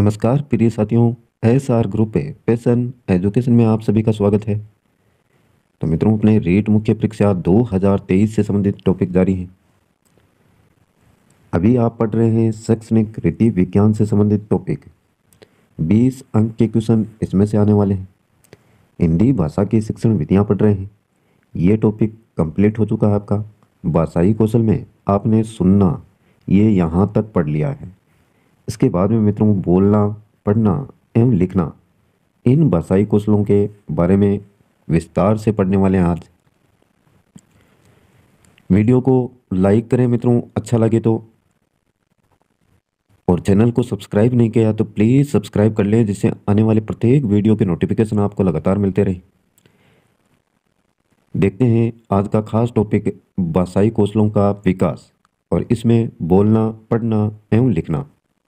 नमस्कार प्रिय साथियों। एसआर ग्रुप पे पैशन एजुकेशन में आप सभी का स्वागत है। तो मित्रों, अपने रीट मुख्य परीक्षा 2023 से संबंधित टॉपिक जारी है। अभी आप पढ़ रहे हैं शैक्षणिक रीति विज्ञान से संबंधित टॉपिक। 20 अंक के क्वेश्चन इसमें से आने वाले हैं। हिंदी भाषा की शिक्षण विधियां पढ़ रहे हैं। ये टॉपिक कंप्लीट हो चुका है आपका। भाषाई कौशल में आपने सुनना ये यहाँ तक पढ़ लिया है। इसके बाद में मित्रों बोलना, पढ़ना एवं लिखना, इन भाषाई कौशलों के बारे में विस्तार से पढ़ने वाले हैं आज। वीडियो को लाइक करें मित्रों अच्छा लगे तो, और चैनल को सब्सक्राइब नहीं किया तो प्लीज़ सब्सक्राइब कर लें, जिससे आने वाले प्रत्येक वीडियो के नोटिफिकेशन आपको लगातार मिलते रहे। देखते हैं आज का खास टॉपिक भाषाई कौशलों का विकास, और इसमें बोलना, पढ़ना एवं लिखना।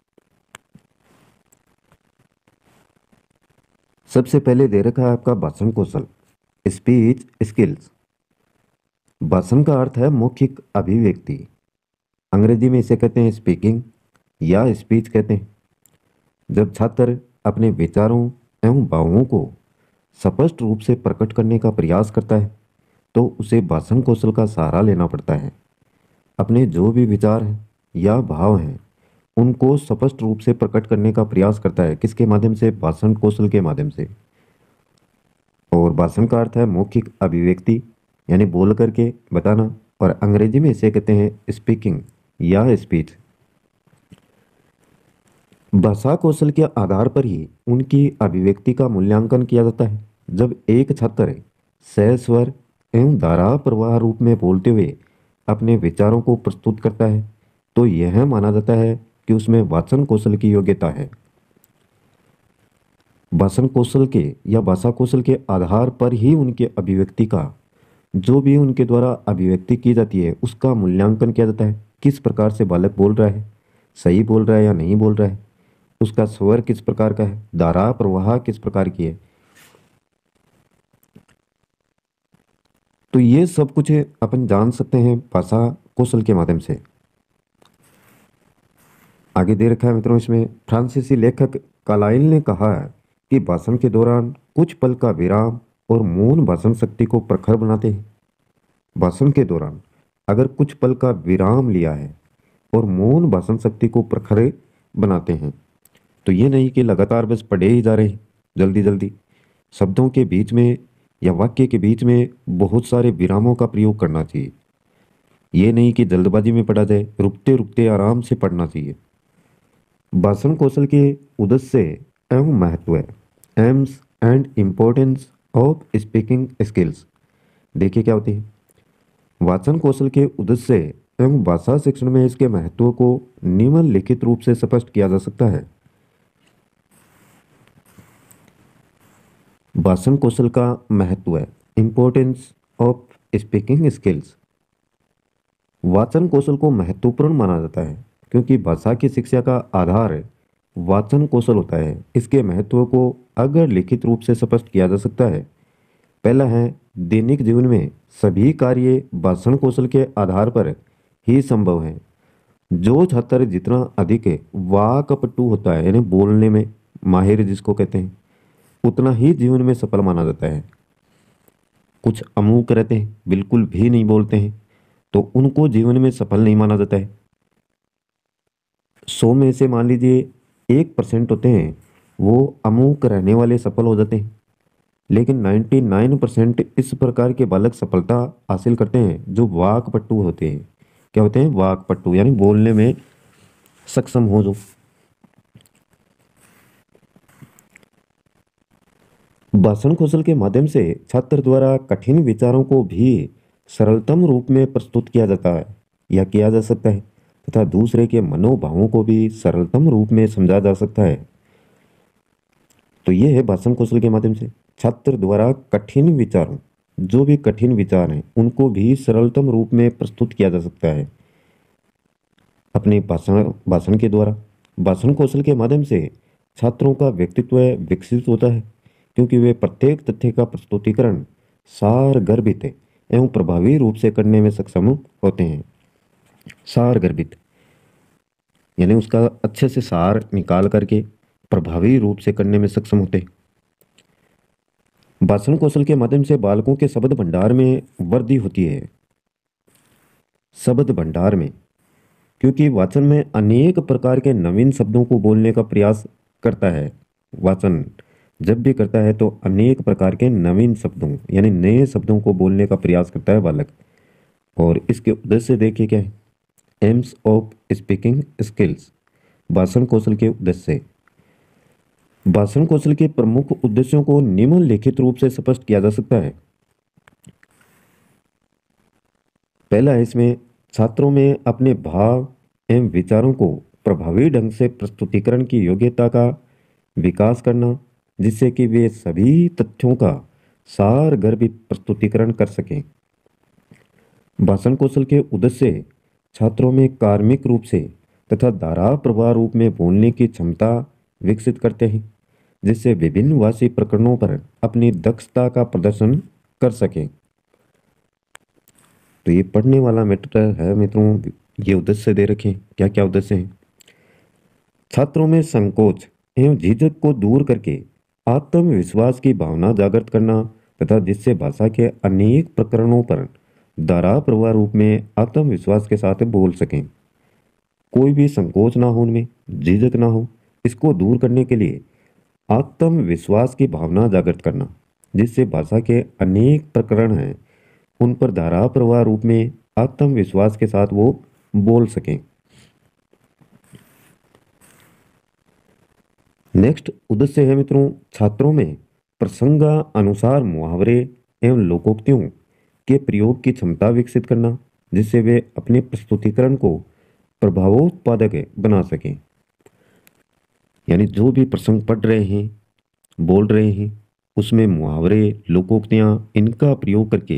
सबसे पहले दे रखा है आपका भाषण कौशल, स्पीच स्किल्स। भाषण का अर्थ है मौखिक अभिव्यक्ति। अंग्रेजी में इसे कहते हैं स्पीकिंग या स्पीच कहते हैं। जब छात्र अपने विचारों एवं भावों को स्पष्ट रूप से प्रकट करने का प्रयास करता है तो उसे भाषण कौशल का सहारा लेना पड़ता है। अपने जो भी विचार हैं या भाव हैं उनको स्पष्ट रूप से प्रकट करने का प्रयास करता है। किसके माध्यम से? भाषण कौशल के माध्यम से। और भाषण का अर्थ है मौखिक अभिव्यक्ति, यानी बोल करके बताना, और अंग्रेजी में इसे कहते हैं स्पीकिंग या स्पीच। भाषा कौशल के आधार पर ही उनकी अभिव्यक्ति का मूल्यांकन किया जाता है। जब एक छात्र सहस्वर एवं धारा प्रवाह रूप में बोलते हुए अपने विचारों को प्रस्तुत करता है तो यह माना जाता है कि उसमें भाषण कौशल की योग्यता है। भाषण कौशल के या भाषा कौशल के आधार पर ही उनके अभिव्यक्ति का, जो भी उनके द्वारा अभिव्यक्ति की जाती है, उसका मूल्यांकन किया जाता है। किस प्रकार से बालक बोल रहा है, सही बोल रहा है या नहीं बोल रहा है, उसका स्वर किस प्रकार का है, धारा प्रवाह किस प्रकार की है। तो ये सब कुछ अपन जान सकते हैं भाषा कौशल के माध्यम से। आगे दे रखा है मित्रों, इसमें फ्रांसीसी लेखक कार्लाइल ने कहा है कि भाषण के दौरान कुछ पल का विराम और मौन भाषण शक्ति को प्रखर बनाते हैं। भाषण के दौरान अगर कुछ पल का विराम लिया है और मौन भाषण शक्ति को प्रखर बनाते हैं, तो ये नहीं कि लगातार बस पढ़े ही जा रहे हैं जल्दी जल्दी। शब्दों के बीच में या वाक्य के बीच में बहुत सारे विरामों का प्रयोग करना चाहिए। ये नहीं कि जल्दबाजी में पढ़ा जाए, रुकते रुकते आराम से पढ़ना चाहिए। भाषण कौशल के उद्देश्य एवं महत्व, aims and importance of speaking skills. देखिए क्या होती है। वाचन कौशल के उद्देश्य एवं भाषा शिक्षण में इसके महत्व को निम्नलिखित रूप से स्पष्ट किया जा सकता है। भाषण कौशल का महत्व है इम्पोर्टेंस ऑफ स्पीकिंग स्किल्स। वाचन कौशल को महत्वपूर्ण माना जाता है क्योंकि भाषा की शिक्षा का आधार वाचन कौशल होता है। इसके महत्व को अगर लिखित रूप से स्पष्ट किया जा सकता है। पहला है, दैनिक जीवन में सभी कार्य भाषण कौशल के आधार पर ही संभव है। जो छात्र जितना अधिक वाक्पटु होता है, यानी बोलने में माहिर जिसको कहते हैं, उतना ही जीवन में सफल माना जाता है। कुछ अमूक रहते हैं, बिल्कुल भी नहीं बोलते हैं, तो उनको जीवन में सफल नहीं माना जाता है। 100 में से मान लीजिए 1% होते हैं वो अमूक रहने वाले सफल हो जाते हैं, लेकिन 99% इस प्रकार के बालक सफलता हासिल करते हैं जो वाक्पटु होते हैं। क्या होते हैं? वाक्पटु, यानी बोलने में सक्षम हो जो। भाषण कौशल के माध्यम से छात्र द्वारा कठिन विचारों को भी सरलतम रूप में प्रस्तुत किया जाता है या किया जा सकता है, तथा दूसरे के मनोभावों को भी सरलतम रूप में समझा जा सकता है। तो ये है भाषण कौशल के माध्यम से छात्र द्वारा कठिन विचारों, जो भी कठिन विचार हैं, उनको भी सरलतम रूप में प्रस्तुत किया जा सकता है अपने भाषण के द्वारा। भाषण कौशल के माध्यम से छात्रों का व्यक्तित्व विकसित होता है क्योंकि वे प्रत्येक तथ्य का प्रस्तुतिकरण सारगर्भित एवं प्रभावी रूप से करने में सक्षम होते हैं। सारगर्भित यानी उसका अच्छे से सार निकाल करके प्रभावी रूप से करने में सक्षम होते हैं। भाषण कौशल के माध्यम से बालकों के शब्द भंडार में वृद्धि होती है। शब्द भंडार में, क्योंकि वाचन में अनेक प्रकार के नवीन शब्दों को बोलने का प्रयास करता है। वाचन जब भी करता है तो अनेक प्रकार के नवीन शब्दों यानी नए शब्दों को बोलने का प्रयास करता है बालक। और इसके उद्देश्य देखिए क्या है, एम्स ऑफ स्पीकिंग स्किल्स, भाषण कौशल के उद्देश्य। भाषण कौशल के प्रमुख उद्देश्यों को निम्नलिखित रूप से स्पष्ट किया जा सकता है। पहला है इसमें छात्रों में अपने भाव एवं विचारों को प्रभावी ढंग से प्रस्तुतिकरण की योग्यता का विकास करना, जिससे कि वे सभी तथ्यों का सारगर्भित प्रस्तुतिकरण कर सकें। भाषण कौशल के उद्देश्य छात्रों में कार्मिक रूप से तथा धारा प्रवाह रूप में बोलने की क्षमता विकसित करते हैं, जिससे विभिन्न भाषी प्रकरणों पर अपनी दक्षता का प्रदर्शन कर सकें। तो ये पढ़ने वाला मैटर है मित्रों, ये उद्देश्य दे रखे हैं। क्या क्या उद्देश्य हैं? छात्रों में संकोच एवं झिझक को दूर करके आत्मविश्वास की भावना जागृत करना तथा जिससे भाषा के अनेक प्रकरणों पर धारा प्रवाह रूप में आत्मविश्वास के साथ बोल सकें। कोई भी संकोच ना हो, उनमें झिझक ना हो, इसको दूर करने के लिए आत्मविश्वास की भावना जागृत करना, जिससे भाषा के अनेक प्रकरण हैं उन पर धारा प्रवाह रूप में आत्मविश्वास के साथ वो बोल सकें। नेक्स्ट उद्देश्य है मित्रों, छात्रों में प्रसंगानुसार मुहावरे एवं लोकोक्तियों के प्रयोग की क्षमता विकसित करना, जिससे वे अपने प्रस्तुतिकरण को प्रभावोत्पादक बना सकें। यानी जो भी प्रसंग पढ़ रहे हैं, बोल रहे हैं, उसमें मुहावरे, लोकोक्तियां, इनका प्रयोग करके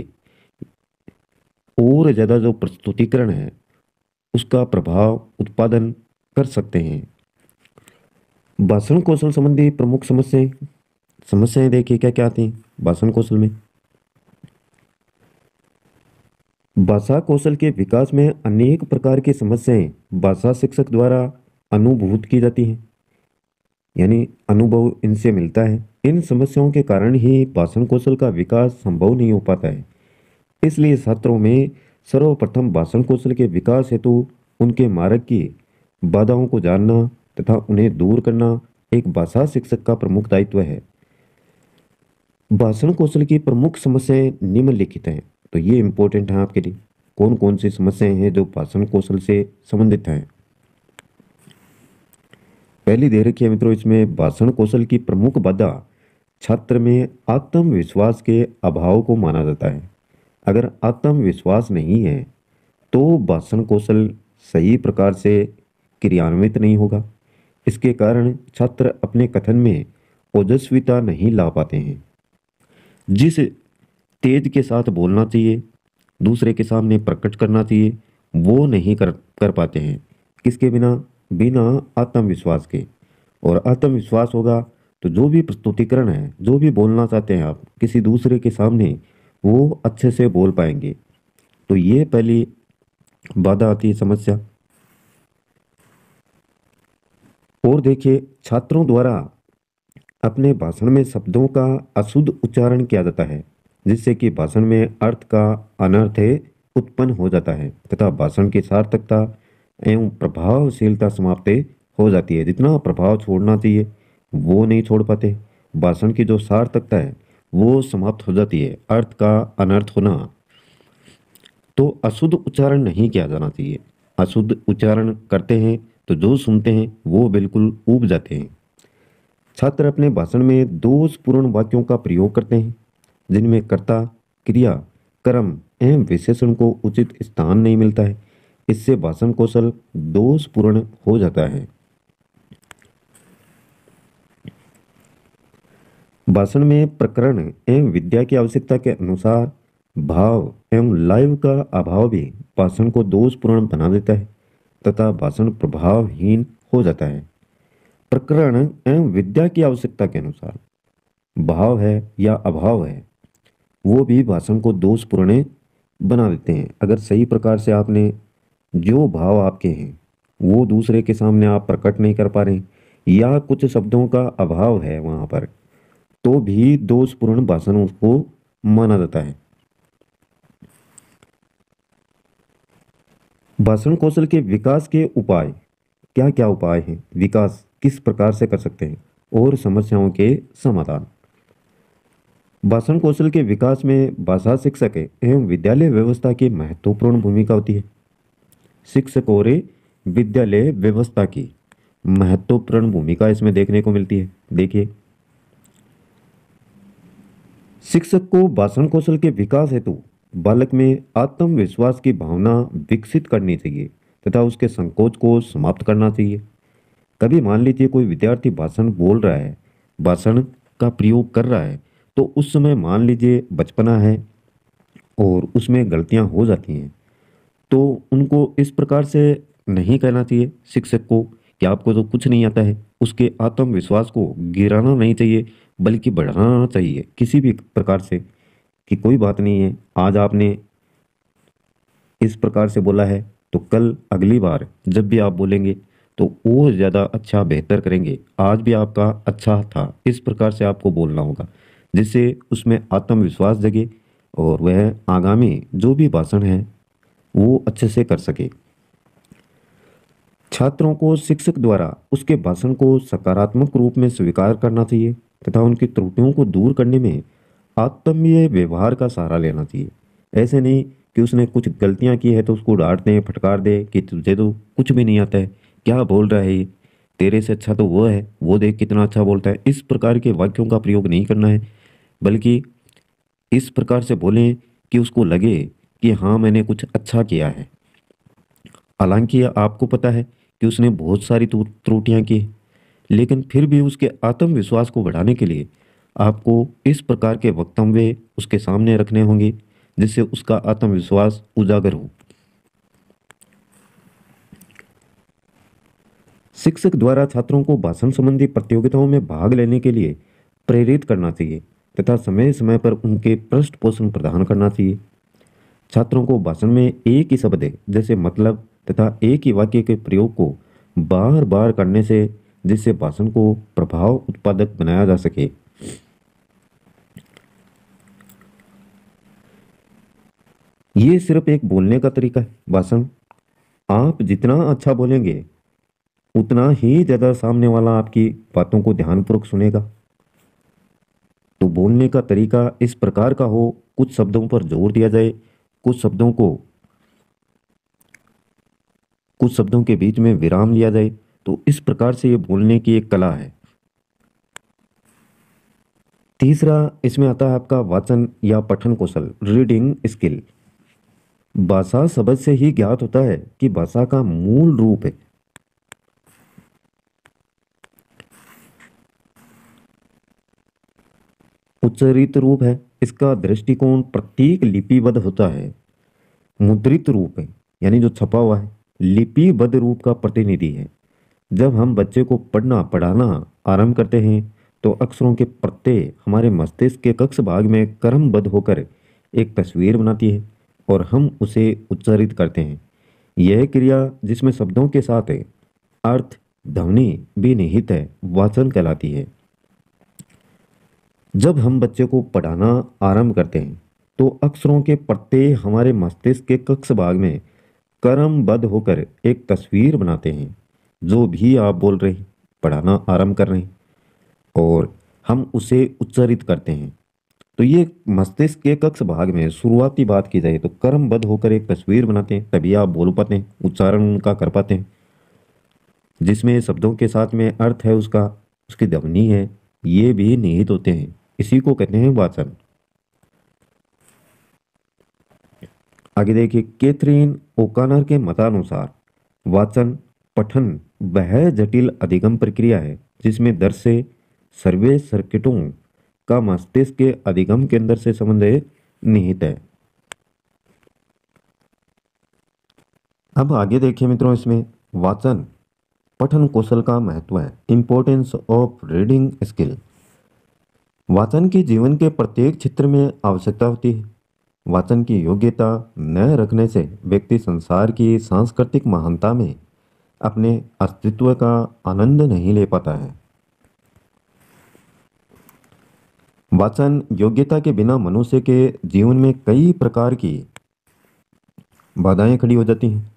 और ज़्यादा जो प्रस्तुतिकरण है उसका प्रभाव उत्पादन कर सकते हैं। भाषण कौशल संबंधी प्रमुख समस्याएं देखिए क्या क्या आती हैं भाषण कौशल में। भाषा कौशल के विकास में अनेक प्रकार की समस्याएं भाषा शिक्षक द्वारा अनुभूत की जाती हैं, यानी अनुभव इनसे मिलता है। इन समस्याओं के कारण ही भाषण कौशल का विकास संभव नहीं हो पाता है। इसलिए छात्रों में सर्वप्रथम भाषण कौशल के विकास हेतु उनके मार्ग की बाधाओं को जानना तथा उन्हें दूर करना एक भाषा शिक्षक का प्रमुख दायित्व है। भाषण कौशल की प्रमुख समस्याएं निम्नलिखित हैं, तो ये इंपॉर्टेंट है आपके लिए। कौन कौन सी समस्याएं हैं जो भाषण कौशल से संबंधित हैं? पहली दे रखी है मित्रों, इसमें भाषण कौशल की प्रमुख बाधा छात्र में आत्मविश्वास के अभाव को माना जाता है। अगर आत्मविश्वास नहीं है तो भाषण कौशल सही प्रकार से क्रियान्वित नहीं होगा। इसके कारण छात्र अपने कथन में ओजस्विता नहीं ला पाते हैं। जिस तेज के साथ बोलना चाहिए, दूसरे के सामने प्रकट करना चाहिए, वो नहीं कर पाते हैं। किसके बिना? बिना आत्मविश्वास के। और आत्मविश्वास होगा तो जो भी प्रस्तुतिकरण है, जो भी बोलना चाहते हैं आप किसी दूसरे के सामने, वो अच्छे से बोल पाएंगे। तो ये पहली बाधा आती है, समस्या। और देखिए, छात्रों द्वारा अपने भाषण में शब्दों का अशुद्ध उच्चारण किया जाता है, जिससे कि भाषण में अर्थ का अनर्थ उत्पन्न हो जाता है तथा भाषण की सार्थकता एवं प्रभावशीलता समाप्त हो जाती है। जितना प्रभाव छोड़ना चाहिए वो नहीं छोड़ पाते। भाषण की जो सार्थकता है वो समाप्त हो जाती है, अर्थ का अनर्थ होना। तो अशुद्ध उच्चारण नहीं किया जाना चाहिए। अशुद्ध उच्चारण करते हैं तो जो सुनते हैं वो बिल्कुल ऊब जाते हैं। छात्र अपने भाषण में दोषपूर्ण वाक्यों का प्रयोग करते हैं, जिनमें कर्ता, क्रिया, कर्म एवं विशेषण को उचित स्थान नहीं मिलता है। इससे भाषण कौशल दोषपूर्ण हो जाता है। भाषण में प्रकरण एवं विद्या की आवश्यकता के अनुसार भाव एवं लाइव का अभाव भी भाषण को दोषपूर्ण बना देता है तथा भाषण प्रभावहीन हो जाता है। प्रकरण एवं विद्या की आवश्यकता के अनुसार भाव है या अभाव है, वो भी भाषण को दोषपूर्ण बना देते हैं। अगर सही प्रकार से आपने जो भाव आपके हैं वो दूसरे के सामने आप प्रकट नहीं कर पा रहे हैं, या कुछ शब्दों का अभाव है वहां पर, तो भी दोषपूर्ण भाषण उसको माना जाता है। भाषण कौशल के विकास के उपाय, क्या क्या उपाय हैं, विकास किस प्रकार से कर सकते हैं, और समस्याओं के समाधान। भाषण कौशल के विकास में भाषा शिक्षक एवं विद्यालय व्यवस्था की महत्वपूर्ण भूमिका होती है। शिक्षक और विद्यालय व्यवस्था की महत्वपूर्ण भूमिका इसमें देखने को मिलती है। देखिए, शिक्षक को भाषण कौशल के विकास हेतु बालक में आत्मविश्वास की भावना विकसित करनी चाहिए तथा उसके संकोच को समाप्त करना चाहिए। कभी मान लीजिए कोई विद्यार्थी भाषण बोल रहा है, भाषण का प्रयोग कर रहा है, तो उस समय मान लीजिए बचपना है और उसमें गलतियां हो जाती हैं, तो उनको इस प्रकार से नहीं कहना चाहिए शिक्षक को कि आपको तो कुछ नहीं आता है। उसके आत्मविश्वास को गिराना नहीं चाहिए, बल्कि बढ़ाना चाहिए किसी भी प्रकार से, कि कोई बात नहीं है, आज आपने इस प्रकार से बोला है तो कल अगली बार जब भी आप बोलेंगे तो और ज़्यादा अच्छा बेहतर करेंगे, आज भी आपका अच्छा था, इस प्रकार से आपको बोलना होगा, जिससे उसमें आत्मविश्वास जगे और वह आगामी जो भी भाषण है वो अच्छे से कर सके। छात्रों को शिक्षक द्वारा उसके भाषण को सकारात्मक रूप में स्वीकार करना चाहिए तथा उनकी त्रुटियों को दूर करने में आत्मीय व्यवहार का सहारा लेना चाहिए। ऐसे नहीं कि उसने कुछ गलतियां की है तो उसको डांट दें, फटकार दे कि तुझे तो कुछ भी नहीं आता है, क्या बोल रहा है ये, तेरे से अच्छा तो वो है, वो देख कितना अच्छा बोलता है। इस प्रकार के वाक्यों का प्रयोग नहीं करना है, बल्कि इस प्रकार से बोलें कि उसको लगे कि हाँ मैंने कुछ अच्छा किया है। हालांकि आपको पता है कि उसने बहुत सारी त्रुटियां की, लेकिन फिर भी उसके आत्मविश्वास को बढ़ाने के लिए आपको इस प्रकार के वक्तव्य उसके सामने रखने होंगे जिससे उसका आत्मविश्वास उजागर हो। शिक्षक द्वारा छात्रों को भाषण संबंधी प्रतियोगिताओं में भाग लेने के लिए प्रेरित करना चाहिए तथा समय समय पर उनके पृष्ठ पोषण प्रदान करना चाहिए। छात्रों को भाषण में एक ही शब्द जैसे मतलब तथा एक ही वाक्य के प्रयोग को बार बार करने से जिससे भाषण को प्रभाव उत्पादक बनाया जा सके। ये सिर्फ एक बोलने का तरीका है। भाषण आप जितना अच्छा बोलेंगे उतना ही ज्यादा सामने वाला आपकी बातों को ध्यानपूर्वक सुनेगा। तो बोलने का तरीका इस प्रकार का हो, कुछ शब्दों पर जोर दिया जाए, कुछ शब्दों के बीच में विराम लिया जाए, तो इस प्रकार से ये बोलने की एक कला है। तीसरा इसमें आता है आपका वाचन या पठन कौशल, रीडिंग स्किल। भाषा शब्द से ही ज्ञात होता है कि भाषा का मूल रूप है। उच्चरित रूप है, इसका दृष्टिकोण प्रतीक लिपिबद्ध होता है। मुद्रित रूप है, यानी जो छपा हुआ है, लिपिबद्ध रूप का प्रतिनिधि है। जब हम बच्चे को पढ़ना पढ़ाना आरंभ करते हैं तो अक्षरों के प्रत्यय हमारे मस्तिष्क के कक्ष भाग में क्रमबद्ध होकर एक तस्वीर बनाती है और हम उसे उच्चारित करते हैं। यह क्रिया जिसमें शब्दों के साथ अर्थ ध्वनि भी निहित है, वाचन कहलाती है। जब हम बच्चे को पढ़ाना आरंभ करते हैं तो अक्षरों के प्रत्यय हमारे मस्तिष्क के कक्ष भाग में क्रमबद्ध होकर एक तस्वीर बनाते हैं। जो भी आप बोल रहे हैं, पढ़ाना आरंभ कर रहे हैं और हम उसे उच्चारित करते हैं, तो ये मस्तिष्क के कक्ष भाग में शुरुआती बात की जाए तो क्रमबद्ध होकर एक तस्वीर बनाते हैं, तभी आप बोल पाते हैं, उच्चारण उनका कर पाते हैं। जिसमें शब्दों के साथ में अर्थ है उसका, उसकी ध्वनि है, ये भी निहित होते हैं। इसी को कहते हैं वाचन। आगे देखिए, कैथरीन ओकानर के मतानुसार वाचन पठन वह जटिल अधिगम प्रक्रिया है जिसमें दर से सर्वे सर्किटों का मस्तिष्क के अधिगम के अंदर से संबंध निहित है। अब आगे देखिए मित्रों, इसमें वाचन पठन कौशल का महत्व है, इंपॉर्टेंस ऑफ रीडिंग स्किल। वाचन की जीवन के प्रत्येक क्षेत्र में आवश्यकता होती है। वाचन की योग्यता न रखने से व्यक्ति संसार की सांस्कृतिक महानता में अपने अस्तित्व का आनंद नहीं ले पाता है। वाचन योग्यता के बिना मनुष्य के जीवन में कई प्रकार की बाधाएं खड़ी हो जाती हैं।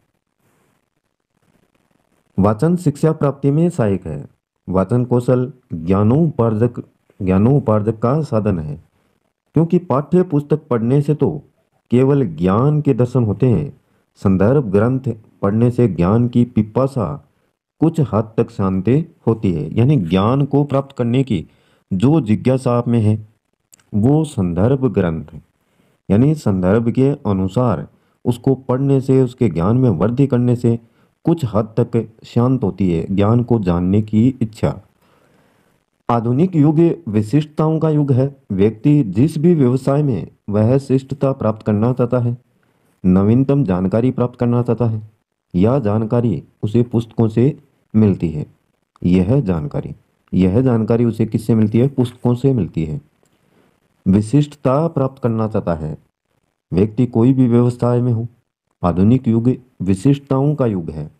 वाचन शिक्षा प्राप्ति में सहायक है। वाचन कौशल ज्ञानोपार्जक का साधन है, क्योंकि पाठ्य पुस्तक पढ़ने से तो केवल ज्ञान के दर्शन होते हैं। संदर्भ ग्रंथ पढ़ने से ज्ञान की पिपासा कुछ हद तक शांत होती है। यानी ज्ञान को प्राप्त करने की जो जिज्ञासा आप में है, वो संदर्भ ग्रंथ यानी संदर्भ के अनुसार उसको पढ़ने से, उसके ज्ञान में वृद्धि करने से कुछ हद तक शांत होती है ज्ञान को जानने की इच्छा। आधुनिक युग विशिष्टताओं का युग है। व्यक्ति जिस भी व्यवसाय में वह शिष्टता प्राप्त करना चाहता है, नवीनतम जानकारी प्राप्त करना चाहता है, यह जानकारी उसे पुस्तकों से मिलती है। यह जानकारी उसे किससे मिलती है? पुस्तकों से मिलती है। विशिष्टता प्राप्त करना चाहता है व्यक्ति, कोई भी व्यवसाय में हो। आधुनिक युग विशिष्टताओं का युग है।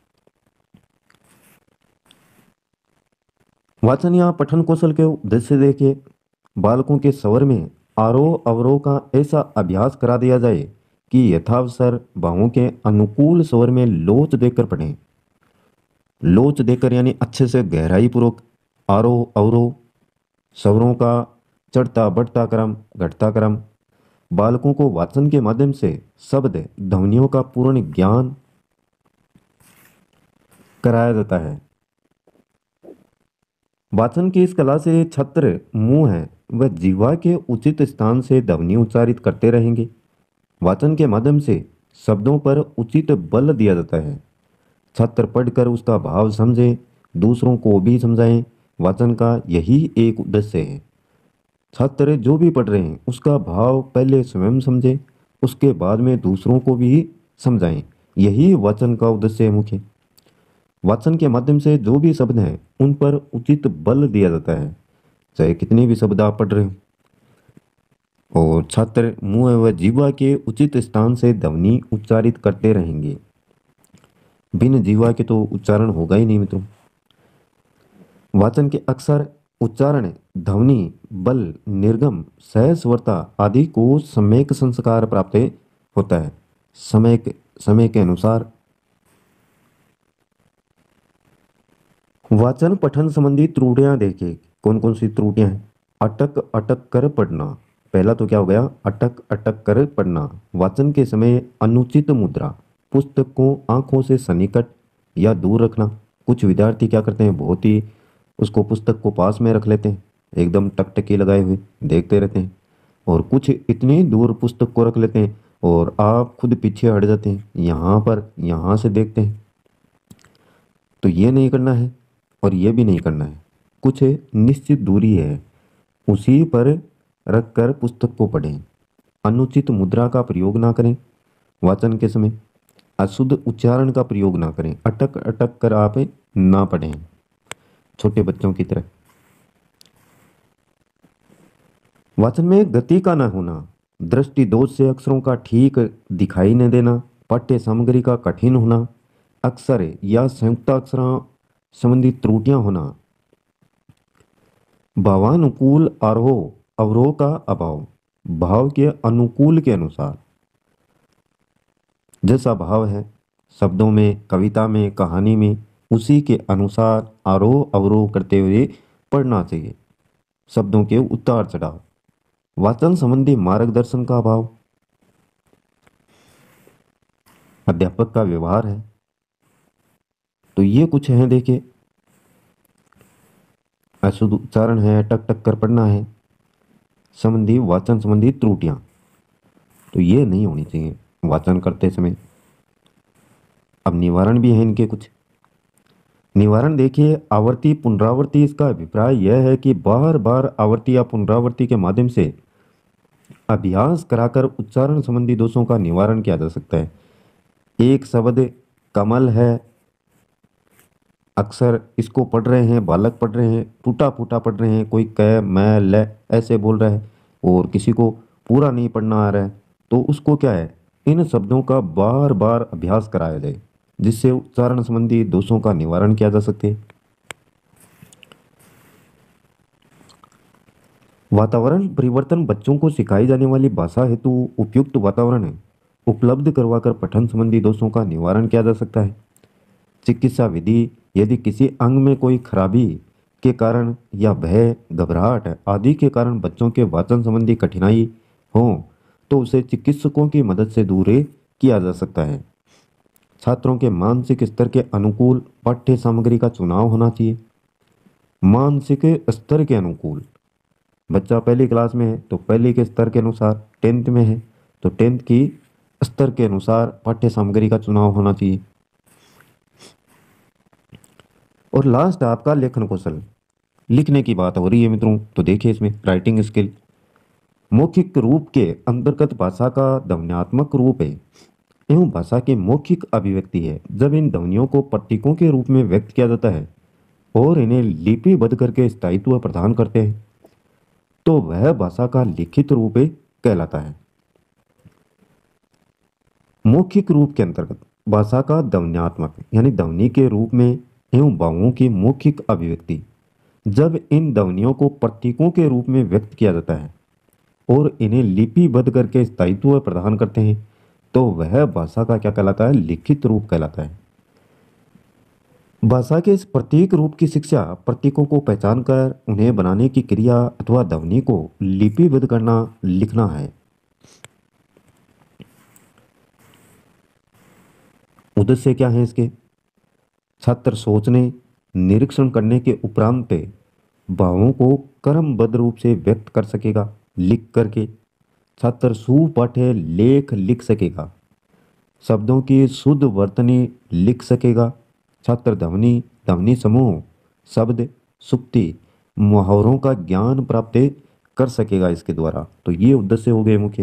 वाचन या पठन कौशल के उद्देश्य से देखिए, बालकों के स्वर में आरोह अवरोह का ऐसा अभ्यास करा दिया जाए कि यथावसर भावों के अनुकूल स्वर में लोच देकर पढ़ें। लोच देकर यानी अच्छे से गहराई पूर्वक आरोह अवरोह स्वरों का चढ़ता बढ़ता क्रम, घटता क्रम। बालकों को वाचन के माध्यम से शब्द ध्वनियों का पूर्ण ज्ञान कराया जाता है। वाचन की इस कला से छात्र मुंह है वह जीवा के उचित स्थान से ध्वनि उच्चारित करते रहेंगे। वाचन के माध्यम से शब्दों पर उचित बल दिया जाता है। छात्र पढ़कर उसका भाव समझें, दूसरों को भी समझाएं। वाचन का यही एक उद्देश्य है। छात्र जो भी पढ़ रहे हैं उसका भाव पहले स्वयं समझें, उसके बाद में दूसरों को भी समझाएं। यही वाचन का उद्देश्य है मुख्य। वाचन के माध्यम से जो भी शब्द हैं उन पर उचित बल दिया जाता है, चाहे कितने भी शब्द आप पढ़ रहे हो। और छात्र मुंह व जीवा के उचित स्थान से ध्वनि उच्चारित करते रहेंगे। बिन जीवा के तो उच्चारण होगा ही नहीं मित्रों। वाचन के अक्षर, उच्चारण, ध्वनि, बल, निर्गम, सहस्वरता आदि को सम्यक संस्कार प्राप्त होता है। समय के अनुसार वाचन पठन संबंधी त्रुटियां देखिए, कौन कौन सी त्रुटियां हैं। अटक अटक कर पढ़ना। पहला तो क्या हो गया? अटक अटक कर पढ़ना। वाचन के समय अनुचित मुद्रा, पुस्तक को आंखों से सन्निकट या दूर रखना। कुछ विद्यार्थी क्या करते हैं, बहुत ही उसको पुस्तक को पास में रख लेते हैं, एकदम टकटकी लगाए हुए देखते रहते हैं। और कुछ इतनी दूर पुस्तक को रख लेते हैं और आप खुद पीछे हट जाते हैं, यहाँ से देखते हैं। तो ये नहीं करना है और ये भी नहीं करना है। कुछ निश्चित दूरी है, उसी पर रखकर पुस्तक को पढ़ें। अनुचित मुद्रा का प्रयोग ना करें। वाचन के समय अशुद्ध उच्चारण का प्रयोग ना करें। अटक अटक कर आप ना पढ़ें, छोटे बच्चों की तरह। वाचन में गति का ना होना, दृष्टि दोष से अक्षरों का ठीक दिखाई न देना, पाठ्य सामग्री का कठिन होना, अक्षर या संयुक्त अक्षरों संबंधी त्रुटियां होना, भावानुकूल आरोह अवरोह का अभाव, भाव के अनुकूल के अनुसार जैसा भाव है शब्दों में, कविता में, कहानी में, उसी के अनुसार आरोह अवरोह करते हुए पढ़ना चाहिए। शब्दों के उतार चढ़ाव, वाचन संबंधी मार्गदर्शन का अभाव, अध्यापक का व्यवहार है। तो ये कुछ है देखिए, अशुद्ध उच्चारण है, टक टक कर पढ़ना है, संबंधी वाचन संबंधी त्रुटियां, तो ये नहीं होनी चाहिए वाचन करते समय। अब निवारण भी है इनके कुछ। निवारण देखिए, आवर्ती पुनरावृत्ति। इसका अभिप्राय यह है कि बार बार आवर्ती या पुनरावृत्ति के माध्यम से अभ्यास कराकर उच्चारण संबंधी दोषों का निवारण किया जा सकता है। एक शब्द कमल है, अक्सर इसको पढ़ रहे हैं, बालक पढ़ रहे हैं, टूटा फूटा पढ़ रहे हैं, कोई क मैं ल ऐसे बोल रहा है और किसी को पूरा नहीं पढ़ना आ रहा है, तो उसको क्या है, इन शब्दों का बार बार अभ्यास कराया जाए। जिससे उच्चारण संबंधी दोषों का निवारण किया जा सके। वातावरण परिवर्तन बच्चों को सिखाई जाने वाली भाषा हेतु उपयुक्त वातावरण उपलब्ध करवाकर पठन संबंधी दोषों का निवारण किया जा सकता है। चिकित्सा विधि, यदि किसी अंग में कोई खराबी के कारण या भय, घबराहट आदि के कारण बच्चों के वाचन संबंधी कठिनाई हो तो उसे चिकित्सकों की मदद से दूर किया जा सकता है। छात्रों के मानसिक स्तर के अनुकूल पाठ्य सामग्री का चुनाव होना चाहिए। मानसिक स्तर के अनुकूल, बच्चा पहली क्लास में है तो पहली के स्तर के अनुसार, टेंथ में है तो टेंथ की स्तर के अनुसार पाठ्य सामग्री का चुनाव होना चाहिए। और लास्ट आपका लेखन कौशल, लिखने की बात हो रही है मित्रों, तो देखिए इसमें राइटिंग स्किल मौखिक रूप के अंतर्गत भाषा का ध्वन्यात्मक रूप है एवं भाषा की मौखिक अभिव्यक्ति है। जब इन ध्वनियों को प्रतीकों के रूप में व्यक्त किया जाता है और इन्हें लिपिबद्ध करके स्थायित्व प्रदान करते हैं तो वह भाषा का लिखित रूप कहलाता है। मौखिक रूप के अंतर्गत भाषा का ध्वन्यात्मक यानी ध्वनि के रूप में एवं भावों की मौखिक अभिव्यक्ति, जब इन ध्वनियों को प्रतीकों के रूप में व्यक्त किया जाता है और इन्हें लिपिबद्ध करके स्थायित्व प्रदान करते हैं तो वह भाषा का क्या कहलाता है, लिखित रूप कहलाता है। भाषा के इस प्रतीक रूप की शिक्षा प्रतीकों को पहचान कर उन्हें बनाने की क्रिया अथवा ध्वनि को लिपिबद्ध करना, लिखना है। उद्देश्य क्या है इसके? छात्र सोचने, निरीक्षण करने के उपरांत भावों को क्रमबद्ध रूप से व्यक्त कर सकेगा। लिख करके छात्र सुपाठ्य लेख लिख सकेगा, शब्दों की शुद्ध वर्तनी लिख सकेगा। छात्र ध्वनि, ध्वनि समूह, शब्द, सुक्ति, मुहावरों का ज्ञान प्राप्त कर सकेगा इसके द्वारा। तो ये उद्देश्य हो गए मुख्य।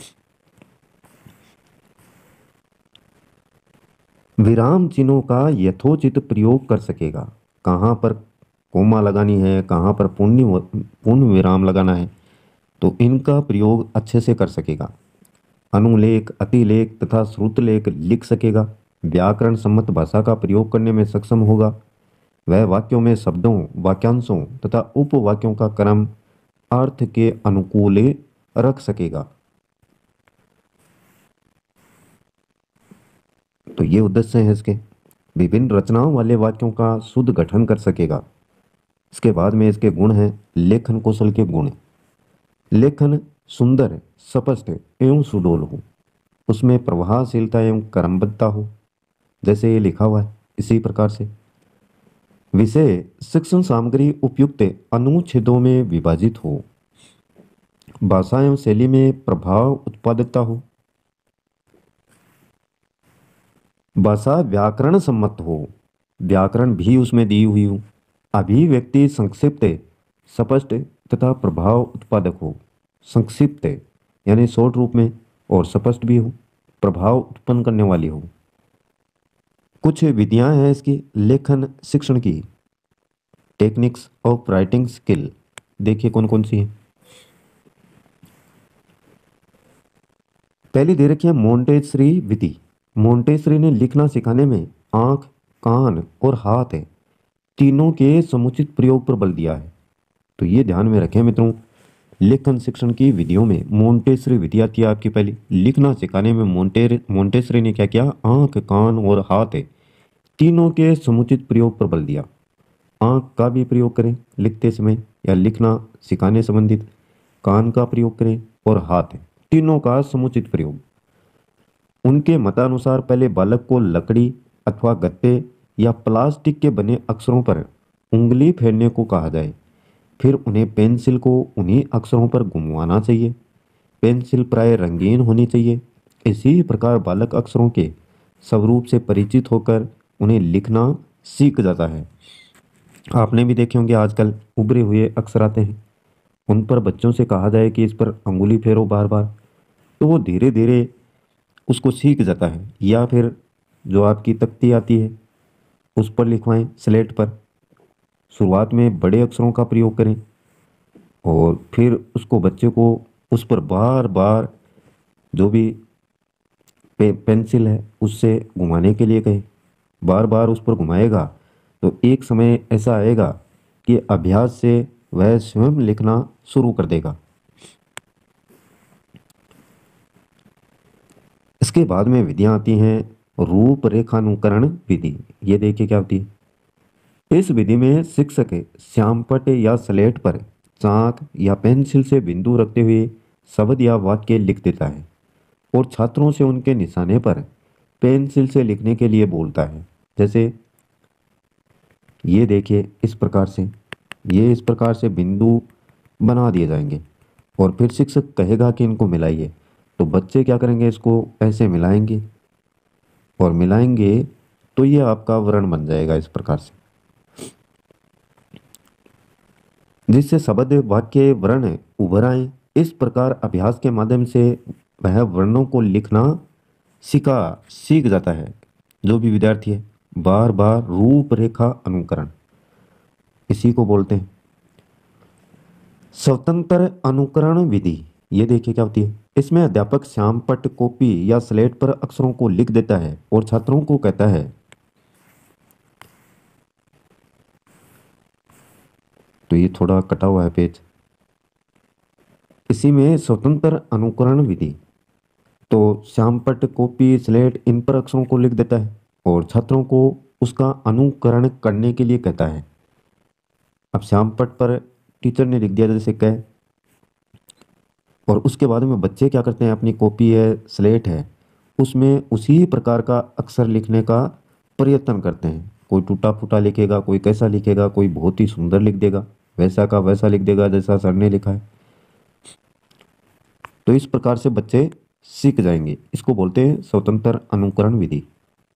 विराम चिन्हों का यथोचित प्रयोग कर सकेगा। कहाँ पर कोमा लगानी है, कहाँ पर पूर्ण विराम लगाना है, तो इनका प्रयोग अच्छे से कर सकेगा। अनुलेख, अतिलेख तथा श्रुतलेख लिख सकेगा। व्याकरण सम्मत भाषा का प्रयोग करने में सक्षम होगा। वह वाक्यों में शब्दों, वाक्यांशों तथा उपवाक्यों का क्रम अर्थ के अनुकूल रख सकेगा। तो ये उद्देश्य है इसके। विभिन्न रचनाओं वाले वाक्यों का शुद्ध गठन कर सकेगा। इसके बाद में इसके गुण हैं, लेखन कौशल के गुण। लेखन सुंदर, स्पष्ट एवं सुडौल हो, उसमें प्रभावशीलता एवं क्रमबद्धता हो, जैसे ये लिखा हुआ है इसी प्रकार से। विषय शिक्षण सामग्री उपयुक्त अनुच्छेदों में विभाजित हो। भाषा एवं शैली में प्रभाव उत्पादकता हो। भाषा व्याकरण सम्मत हो, व्याकरण भी उसमें दी हुई हो। अभिव्यक्ति संक्षिप्त, स्पष्ट तथा प्रभाव उत्पादक हो। संक्षिप्त यानी शॉर्ट रूप में और स्पष्ट भी हो, प्रभाव उत्पन्न करने वाली हो। कुछ विधियां हैं इसकी लेखन शिक्षण की, टेक्निक्स ऑफ राइटिंग स्किल। देखिए कौन कौन सी है। पहली दे रखी है मोंटेसरी विधि। मोंटेसरी ने लिखना सिखाने में आंख, कान और हाथ तीनों के समुचित प्रयोग पर बल दिया है। तो ये ध्यान में रखें मित्रों, लेखन शिक्षण की विधियों में मोंटेसरी विधि आती है आपकी पहली। लिखना सिखाने में मोंटेसरी ने क्या किया, आंख, कान और हाथ तीनों के समुचित प्रयोग पर बल दिया। आंख का भी प्रयोग करें लिखते समय या लिखना सिखाने संबंधित, कान का प्रयोग करें और हाथ, तीनों का समुचित प्रयोग। उनके मतानुसार पहले बालक को लकड़ी अथवा गत्ते या प्लास्टिक के बने अक्षरों पर उंगली फेरने को कहा जाए। फिर उन्हें पेंसिल को उन्हीं अक्षरों पर घुमवाना चाहिए। पेंसिल प्राय रंगीन होनी चाहिए। इसी प्रकार बालक अक्षरों के स्वरूप से परिचित होकर उन्हें लिखना सीख जाता है। आपने भी देखे होंगे आजकल उभरे हुए अक्षर आते हैं, उन पर बच्चों से कहा जाए कि इस पर अंगुली फेरो बार बार, तो वो धीरे धीरे उसको सीख जाता है। या फिर जो आपकी तख्ती आती है उस पर लिखवाएं, स्लेट पर। शुरुआत में बड़े अक्षरों का प्रयोग करें और फिर उसको बच्चे को उस पर बार बार जो भी पेंसिल है उससे घुमाने के लिए कहें। बार बार उस पर घुमाएगा तो एक समय ऐसा आएगा कि अभ्यास से वह स्वयं लिखना शुरू कर देगा। इसके बाद में विधियां आती हैं रूपरेखानुकरण विधि। ये देखिए क्या होती है। इस विधि में शिक्षक श्यामपट्ट या स्लेट पर चाक या पेंसिल से बिंदु रखते हुए शब्द या वाक्य लिख देता है और छात्रों से उनके निशाने पर पेंसिल से लिखने के लिए बोलता है। जैसे ये देखिए इस प्रकार से बिंदु बना दिए जाएंगे और फिर शिक्षक कहेगा कि इनको मिलाइए, तो बच्चे क्या करेंगे, इसको ऐसे मिलाएंगे और मिलाएंगे तो ये आपका वर्ण बन जाएगा इस प्रकार से, जिससे शब्द वाक्य वर्ण उभर आए। इस प्रकार अभ्यास के माध्यम से वह वर्णों को लिखना सीख जाता है जो भी विद्यार्थी है। बार बार रूपरेखा अनुकरण, इसी को बोलते हैं स्वतंत्र अनुकरण विधि। ये देखिए क्या होती है। इसमें अध्यापक श्यामपट्ट कॉपी या स्लेट पर अक्षरों को लिख देता है और छात्रों को कहता है, तो ये थोड़ा कटा हुआ है पेज। इसी में स्वतंत्र अनुकरण विधि, तो श्यामपट्ट कॉपी स्लेट इन पर अक्षरों को लिख देता है और छात्रों को उसका अनुकरण करने के लिए कहता है। अब श्यामपट्ट पर टीचर ने लिख दिया जैसे क, और उसके बाद में बच्चे क्या करते हैं, अपनी कॉपी है स्लेट है उसमें उसी प्रकार का अक्षर लिखने का प्रयत्न करते हैं। कोई टूटा फूटा लिखेगा, कोई कैसा लिखेगा, कोई बहुत ही सुंदर लिख देगा, वैसा का वैसा लिख देगा जैसा सर ने लिखा है। तो इस प्रकार से बच्चे सीख जाएंगे। इसको बोलते हैं स्वतंत्र अनुकरण विधि।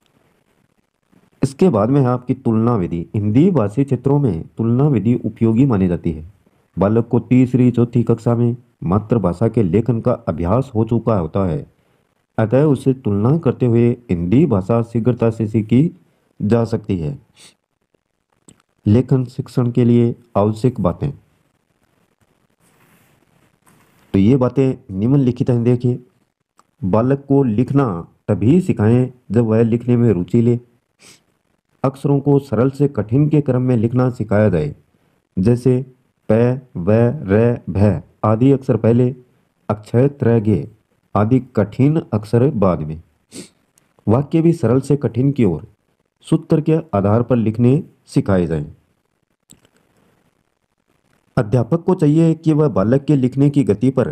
इसके बाद में है आपकी तुलना विधि। हिंदी भाषी क्षेत्रों में तुलना विधि उपयोगी मानी जाती है। बालक को तीसरी चौथी कक्षा में मातृभाषा के लेखन का अभ्यास हो चुका होता है, अतः उसे तुलना करते हुए हिंदी भाषा शीघ्रता से सीखी जा सकती है। लेखन शिक्षण के लिए आवश्यक बातें, तो ये बातें निम्नलिखित हैं। देखिए, बालक को लिखना तभी सिखाएं जब वह लिखने में रुचि ले। अक्षरों को सरल से कठिन के क्रम में लिखना सिखाया जाए, जैसे प, व, र, भ आदि अक्षर पहले, अक्षय त्र गे आदि कठिन अक्षर बाद में। वाक्य भी सरल से कठिन की ओर सूत्र के आधार पर लिखने सिखाए जाएं। अध्यापक को चाहिए कि वह बालक के लिखने की गति पर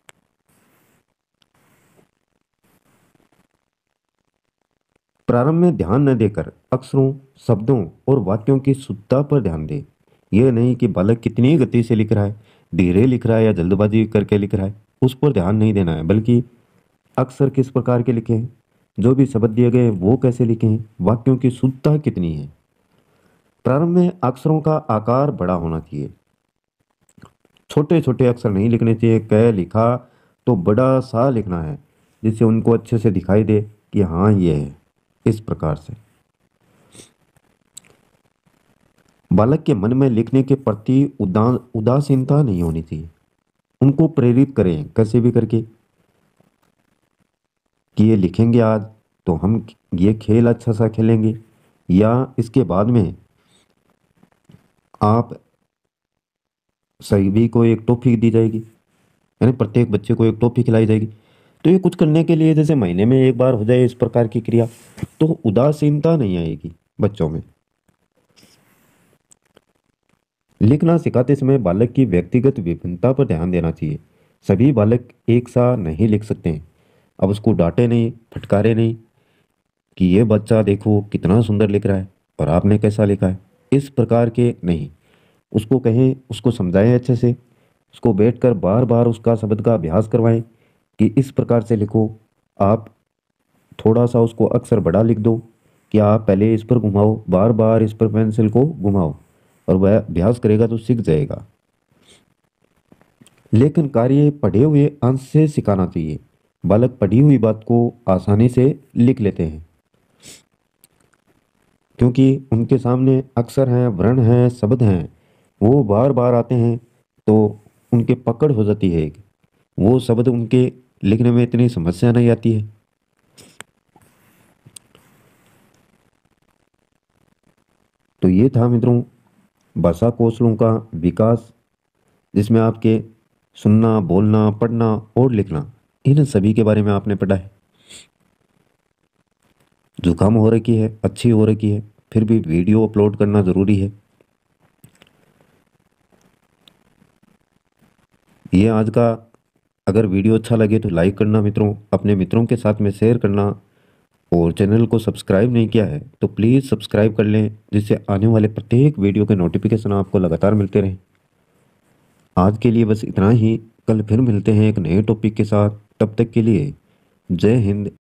प्रारंभ में ध्यान न देकर अक्षरों, शब्दों और वाक्यों की शुद्धता पर ध्यान दे। यह नहीं कि बालक कितनी गति से लिख रहा है, धीरे लिख रहा है या जल्दबाजी करके लिख रहा है, उस पर ध्यान नहीं देना है, बल्कि अक्षर किस प्रकार के लिखे हैं, जो भी शब्द दिए गए हैं वो कैसे लिखे हैं, वाक्यों की शुद्धता कितनी है। प्रारंभ में अक्षरों का आकार बड़ा होना चाहिए, छोटे छोटे अक्षर नहीं लिखने चाहिए। क लिखा तो बड़ा सा लिखना है, जिससे उनको अच्छे से दिखाई दे कि हाँ ये है। इस प्रकार से बालक के मन में लिखने के प्रति उदासीनता नहीं होनी चाहिए। उनको प्रेरित करें कैसे भी करके कि ये लिखेंगे आज तो हम ये खेल अच्छा सा खेलेंगे, या इसके बाद में आप सभी को एक टॉफी दी जाएगी, यानी प्रत्येक बच्चे को एक टॉफी खिलाई जाएगी। तो ये कुछ करने के लिए जैसे महीने में एक बार हो जाए इस प्रकार की क्रिया, तो उदासीनता नहीं आएगी बच्चों में। लिखना सिखाते समय बालक की व्यक्तिगत विभिन्नता पर ध्यान देना चाहिए। सभी बालक एक सा नहीं लिख सकते हैं। अब उसको डांटे नहीं, फटकारे नहीं कि ये बच्चा देखो कितना सुंदर लिख रहा है और आपने कैसा लिखा है, इस प्रकार के नहीं। उसको कहें, उसको समझाएं अच्छे से, उसको बैठकर बार बार उसका शब्द का अभ्यास करवाएं कि इस प्रकार से लिखो। आप थोड़ा सा उसको अक्षर बड़ा लिख दो कि आप पहले इस पर घुमाओ, बार बार इस पर पेंसिल को घुमाओ, और वह अभ्यास करेगा तो सीख जाएगा। लेकिन कार्य पढ़े हुए अंश से सिखाना चाहिए। बालक पढ़ी हुई बात को आसानी से लिख लेते हैं, क्योंकि उनके सामने अक्षर हैं, वर्ण हैं, शब्द हैं, वो बार बार आते हैं, तो उनके पकड़ हो जाती है। वो शब्द उनके लिखने में इतनी समस्या नहीं आती है। तो ये था मित्रों भाषा कौशलों का विकास, जिसमें आपके सुनना, बोलना, पढ़ना और लिखना, इन सभी के बारे में आपने पढ़ा है। जुकाम हो रखी है, अच्छी हो रखी है, फिर भी वीडियो अपलोड करना ज़रूरी है। ये आज का, अगर वीडियो अच्छा लगे तो लाइक करना मित्रों, अपने मित्रों के साथ में शेयर करना, और चैनल को सब्सक्राइब नहीं किया है तो प्लीज़ सब्सक्राइब कर लें, जिससे आने वाले प्रत्येक वीडियो के नोटिफिकेशन आपको लगातार मिलते रहें। आज के लिए बस इतना ही, कल फिर मिलते हैं एक नए टॉपिक के साथ। तब तक के लिए जय हिंद,